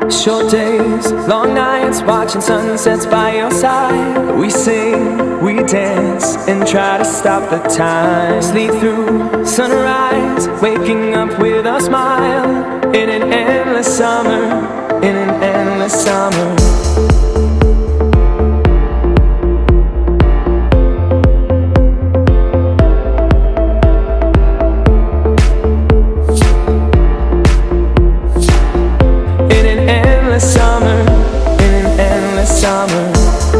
Short days, long nights, watching sunsets by your side. We sing, we dance, and try to stop the time. Sleep through sunrise, waking up with a smile. In an endless summer, in an endless summer. Summer, in an endless summer.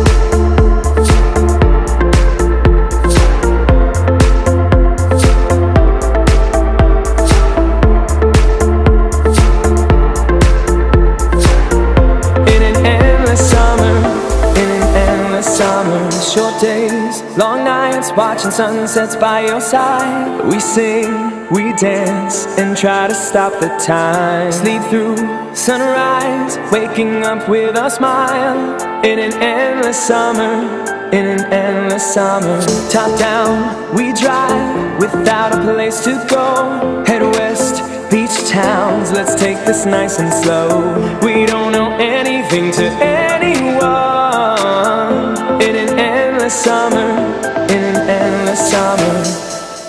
In an endless summer, in an endless summer. Short days, long nights, watching sunsets by your side. We sing, we dance, and try to stop the time. Sleep through sunrise, waking up with a smile. In an endless summer, in an endless summer. Top down, we drive without a place to go. Head west, beach towns, let's take this nice and slow. We don't owe anything to anyone. In an endless summer, in an endless summer.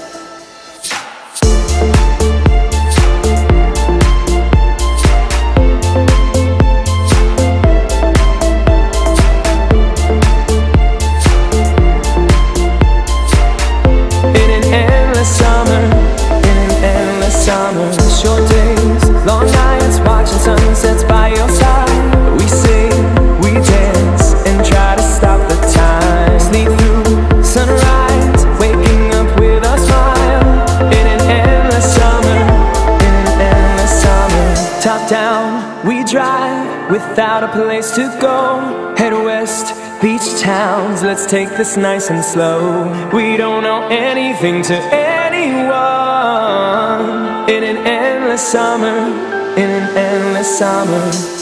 Short days, long nights, watching sunsets by your side. We sing, we dance, and try to stop the time. Sleep through sunrise, waking up with a smile. In an endless summer, in an endless summer. Top down, we drive without a place to go. Head west, beach towns, let's take this nice and slow. We don't owe anything to anyone. In an endless summer, in an endless summer.